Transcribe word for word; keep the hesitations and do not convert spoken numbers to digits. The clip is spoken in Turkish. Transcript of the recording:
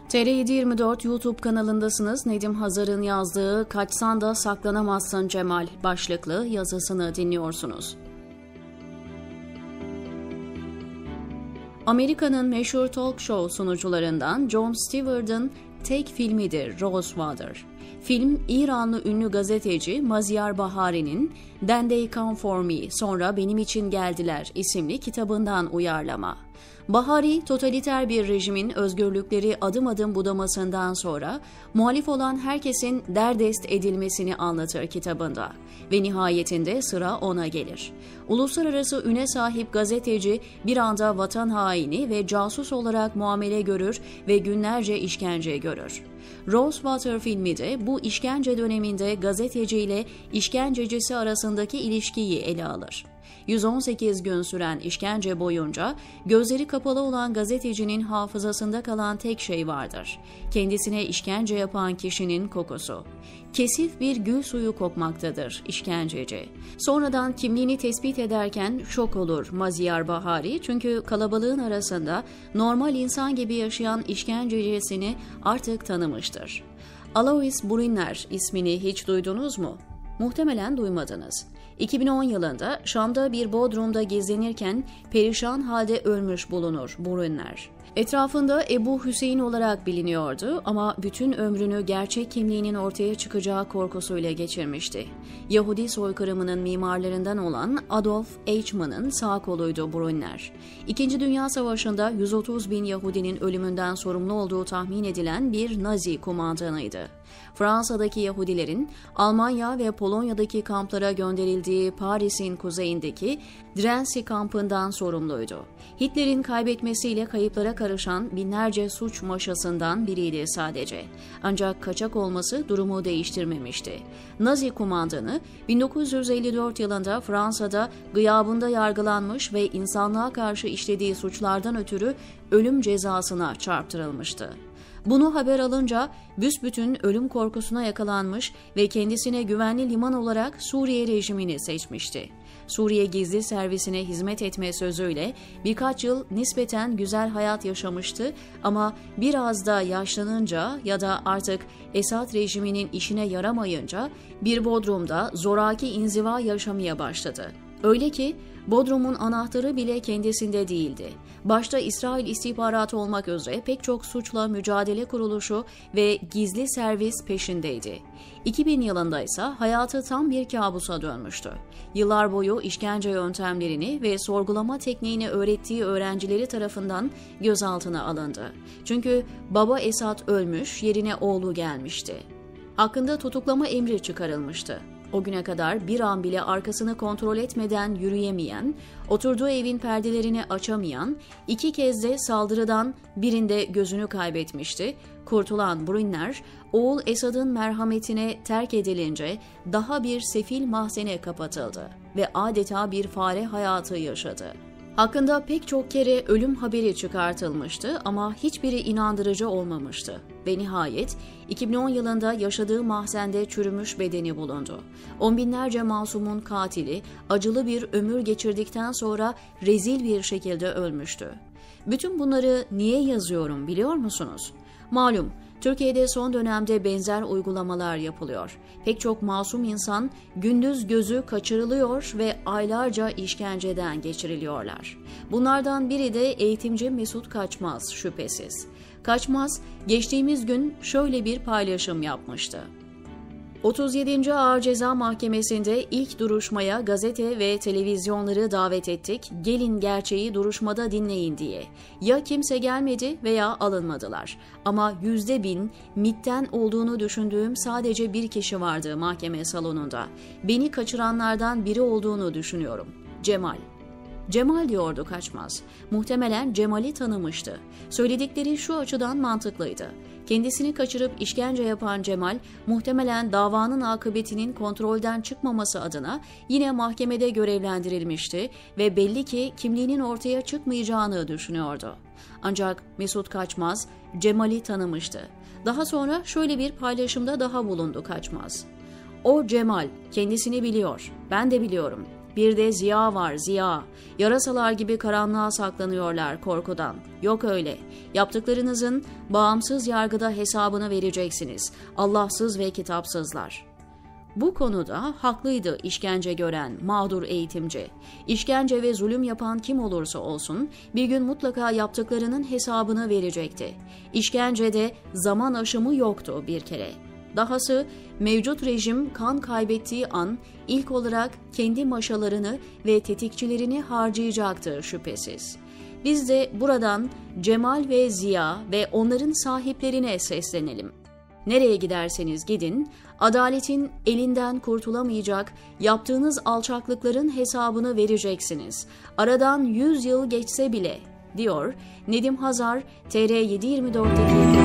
T R yedi yirmi dört YouTube kanalındasınız. Nedim Hazar'ın yazdığı "Kaçsan da saklanamazsın Cemal" başlıklı yazısını dinliyorsunuz. Amerika'nın meşhur talk show sunucularından Jon Stewart'ın tek filmidir Rosewater. Film, İranlı ünlü gazeteci Maziar Bahari'nin "Then They Come For Me, Sonra Benim İçin Geldiler" isimli kitabından uyarlama. Bahari, totaliter bir rejimin özgürlükleri adım adım budamasından sonra muhalif olan herkesin derdest edilmesini anlatır kitabında ve nihayetinde sıra ona gelir. Uluslararası üne sahip gazeteci bir anda vatan haini ve casus olarak muamele görür ve günlerce işkence görür. Rosewater filmi de bu işkence döneminde gazeteci ile işkencecisi arasındaki ilişkiyi ele alır. yüz on sekiz gün süren işkence boyunca gözleri kapalı olan gazetecinin hafızasında kalan tek şey vardır: kendisine işkence yapan kişinin kokusu. Kesif bir gül suyu kokmaktadır işkenceci. Sonradan kimliğini tespit ederken şok olur Maziar Bahari, çünkü kalabalığın arasında normal insan gibi yaşayan işkencecisini artık tanımıştır. Alois Brunner ismini hiç duydunuz mu? Muhtemelen duymadınız. iki bin on yılında Şam'da bir bodrumda gizlenirken perişan halde ölmüş bulunur Brunner. Etrafında Ebu Hüseyin olarak biliniyordu ama bütün ömrünü gerçek kimliğinin ortaya çıkacağı korkusuyla geçirmişti. Yahudi soykırımının mimarlarından olan Adolf Eichmann'ın sağ koluydu Brunner. İkinci Dünya Savaşı'nda yüz otuz bin Yahudinin ölümünden sorumlu olduğu tahmin edilen bir Nazi kumandanıydı. Fransa'daki Yahudilerin Almanya ve Polonya'daki kamplara gönderildiği Paris'in kuzeyindeki Drancy kampından sorumluydu. Hitler'in kaybetmesiyle kayıplara karışan binlerce suç maşasından biriydi sadece. Ancak kaçak olması durumu değiştirmemişti. Nazi kumandanı bin dokuz yüz elli dört yılında Fransa'da gıyabında yargılanmış ve insanlığa karşı işlediği suçlardan ötürü ölüm cezasına çarptırılmıştı. Bunu haber alınca büsbütün ölüm korkusuna yakalanmış ve kendisine güvenli liman olarak Suriye rejimini seçmişti. Suriye Gizli Servisine hizmet etme sözüyle birkaç yıl nispeten güzel hayat yaşamıştı ama biraz da yaşlanınca ya da artık Esad rejiminin işine yaramayınca bir bodrumda zoraki inziva yaşamaya başladı. Öyle ki bodrumun anahtarı bile kendisinde değildi. Başta İsrail istihbaratı olmak üzere pek çok suçla mücadele kuruluşu ve gizli servis peşindeydi. iki bin yılında ise hayatı tam bir kabusa dönmüştü. Yıllar boyu işkence yöntemlerini ve sorgulama tekniğini öğrettiği öğrencileri tarafından gözaltına alındı. Çünkü baba Esad ölmüş, yerine oğlu gelmişti. Hakkında tutuklama emri çıkarılmıştı. O güne kadar bir an bile arkasını kontrol etmeden yürüyemeyen, oturduğu evin perdelerini açamayan, iki kez de saldırıdan birinde gözünü kaybetmişti. Kurtulan Brunner, oğul Esad'ın merhametine terk edilince daha bir sefil mahzene kapatıldı ve adeta bir fare hayatı yaşadı. Hakkında pek çok kere ölüm haberi çıkartılmıştı ama hiçbiri inandırıcı olmamıştı. Ve nihayet iki bin on yılında yaşadığı mahzende çürümüş bedeni bulundu. On binlerce masumun katili acılı bir ömür geçirdikten sonra rezil bir şekilde ölmüştü. Bütün bunları niye yazıyorum biliyor musunuz? Malum, Türkiye'de son dönemde benzer uygulamalar yapılıyor. Pek çok masum insan gündüz gözü kaçırılıyor ve aylarca işkenceden geçiriliyorlar. Bunlardan biri de eğitimci Mesut Kaçmaz şüphesiz. Kaçmaz, geçtiğimiz gün şöyle bir paylaşım yapmıştı. otuz yedinci Ağır Ceza Mahkemesi'nde ilk duruşmaya gazete ve televizyonları davet ettik, gelin gerçeği duruşmada dinleyin diye. Ya kimse gelmedi veya alınmadılar. Ama yüzde bin MİT'ten olduğunu düşündüğüm sadece bir kişi vardı mahkeme salonunda. Beni kaçıranlardan biri olduğunu düşünüyorum. Cemal. Cemal diyordu Kaçmaz. Muhtemelen Cemal'i tanımıştı. Söyledikleri şu açıdan mantıklıydı. Kendisini kaçırıp işkence yapan Cemal, muhtemelen davanın akıbetinin kontrolden çıkmaması adına yine mahkemede görevlendirilmişti ve belli ki kimliğinin ortaya çıkmayacağını düşünüyordu. Ancak Mesut Kaçmaz, Cemal'i tanımıştı. Daha sonra şöyle bir paylaşımda daha bulundu Kaçmaz. O Cemal, kendisini biliyor, ben de biliyorum. Bir de Ziya var, Ziya. Yarasalar gibi karanlığa saklanıyorlar korkudan. Yok öyle. Yaptıklarınızın bağımsız yargıda hesabını vereceksiniz. Allahsız ve kitapsızlar. Bu konuda haklıydı işkence gören mağdur eğitimci. İşkence ve zulüm yapan kim olursa olsun bir gün mutlaka yaptıklarının hesabını verecekti. İşkencede zaman aşımı yoktu bir kere. Dahası mevcut rejim kan kaybettiği an ilk olarak kendi maşalarını ve tetikçilerini harcayacaktı şüphesiz. Biz de buradan Cemal ve Ziya ve onların sahiplerine seslenelim. Nereye giderseniz gidin, adaletin elinden kurtulamayacak, yaptığınız alçaklıkların hesabını vereceksiniz. Aradan yüz yıl geçse bile, diyor Nedim Hazar, T R yedi yirmi dört'teki